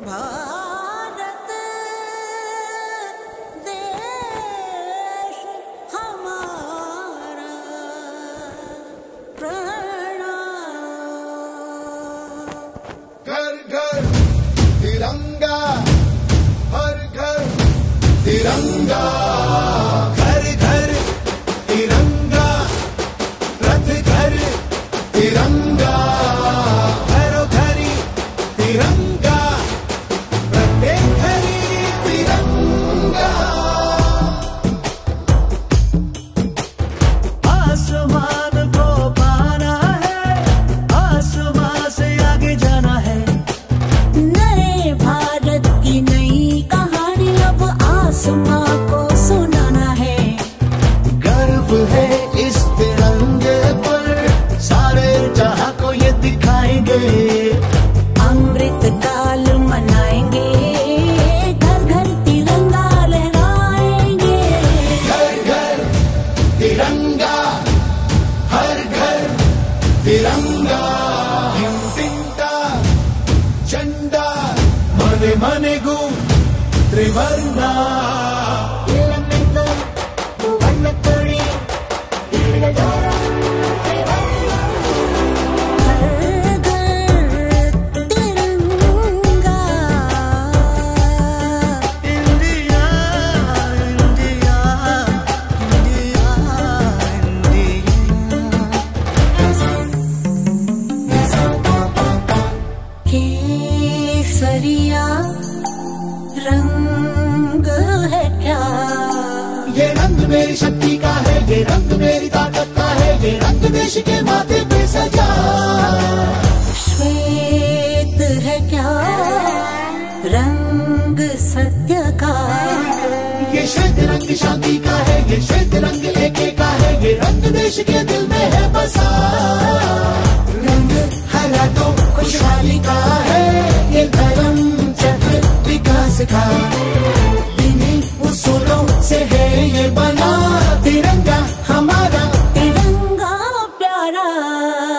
भारत देश हमारा प्रणाम। घर घर तिरंगा, हर घर तिरंगा, घर घर तिरंगा, रथ घर तिरंगा, घरों घरी तिरंगा, प्रत्येक घरी तिरंगा। आसमान को पाना है, आसमान से आगे जाना है। नए भारत की नई कहानी अब आसमां को सुनाना है। गर्व है इस तिरंगे पर, सारे जहां को ये दिखाएंगे। अमृत काल मनाएंगे, घर घर तिरंगा लहराएंगे। घर घर तिरंगा, हर घर तिरंगा, तिंटा झंडा मने मने गु त्रिवर्णा। केसरिया रंग है क्या? ये रंग मेरी शक्ति का है, ये रंग मेरी ताकत का है, ये रंग देश के माथे पे सजा। श्वेत है क्या रंग सत्य का? ये श्वेत रंग शांति का है, ये श्वेत रंग एके का है, ये रंग देश के दिल में है बसा। रंग हरा तो खुशहाली का है, ये धर्म चक्र विकास का। इन्हीं उसूलों से है ये बना तिरंगा हमारा, तिरंगा प्यारा।